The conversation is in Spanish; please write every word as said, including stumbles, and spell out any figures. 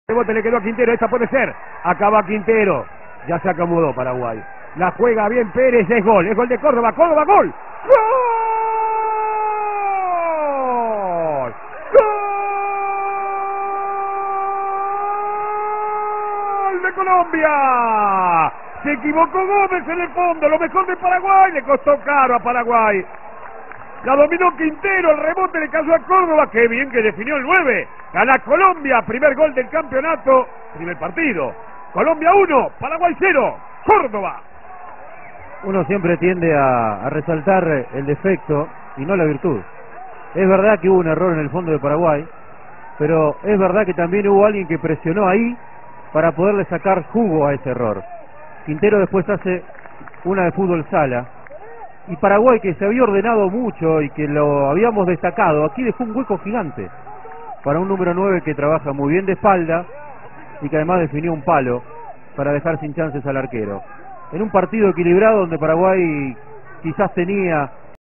rebote le quedó a Quintero, esta puede ser. Acaba Quintero. Ya se acomodó Paraguay. La juega bien Pérez, es gol. Es gol de Córdoba. Córdoba, gol. ¡Gol! ¡Gol de Colombia! Se equivocó Gómez en el fondo. Lo mejor de Paraguay. Le costó caro a Paraguay. La dominó Quintero, el rebote le cayó a Córdoba, qué bien que definió el nueve. Gana Colombia, primer gol del campeonato, primer partido. Colombia uno, Paraguay cero, Córdoba. Uno siempre tiende a, a resaltar el defecto y no la virtud. Es verdad que hubo un error en el fondo de Paraguay, pero es verdad que también hubo alguien que presionó ahí para poderle sacar jugo a ese error. Quintero después hace una de fútbol sala. Y Paraguay, que se había ordenado mucho y que lo habíamos destacado, aquí dejó un hueco gigante para un número nueve que trabaja muy bien de espalda y que además definió un palo para dejar sin chances al arquero. En un partido equilibrado donde Paraguay quizás tenía